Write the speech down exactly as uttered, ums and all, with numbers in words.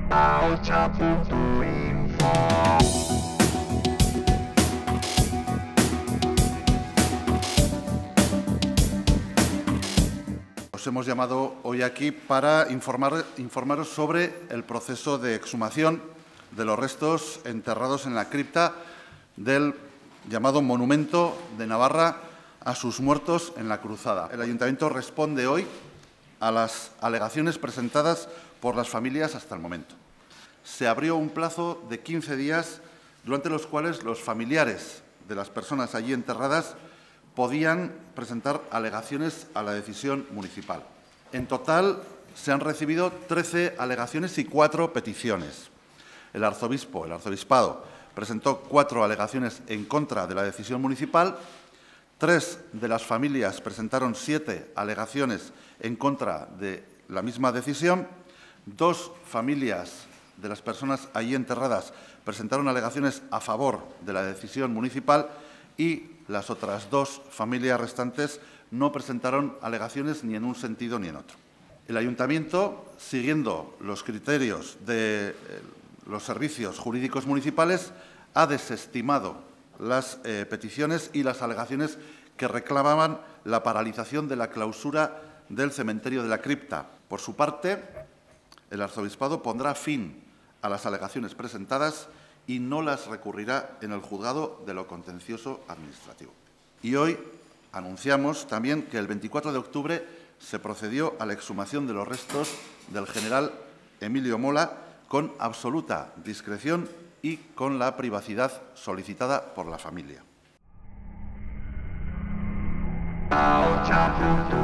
Os hemos llamado hoy aquí para informar, informaros sobre el proceso de exhumación de los restos enterrados en la cripta del llamado Monumento de Navarra a sus muertos en la Cruzada. El Ayuntamiento responde hoy a las alegaciones presentadas por las familias hasta el momento. Se abrió un plazo de quince días durante los cuales los familiares de las personas allí enterradas podían presentar alegaciones a la decisión municipal. En total se han recibido trece alegaciones y cuatro peticiones. El arzobispo, el arzobispado, presentó cuatro alegaciones en contra de la decisión municipal. Tres de las familias presentaron siete alegaciones en contra de la misma decisión. Dos familias de las personas allí enterradas presentaron alegaciones a favor de la decisión municipal y las otras dos familias restantes no presentaron alegaciones ni en un sentido ni en otro. El Ayuntamiento, siguiendo los criterios de los servicios jurídicos municipales, ha desestimado las eh, peticiones y las alegaciones que reclamaban la paralización de la clausura del cementerio de la cripta. Por su parte, el arzobispado pondrá fin a las alegaciones presentadas y no las recurrirá en el juzgado de lo contencioso administrativo. Y hoy anunciamos también que el veinticuatro de octubre se procedió a la exhumación de los restos del general Emilio Mola con absoluta discreción y con la privacidad solicitada por la familia.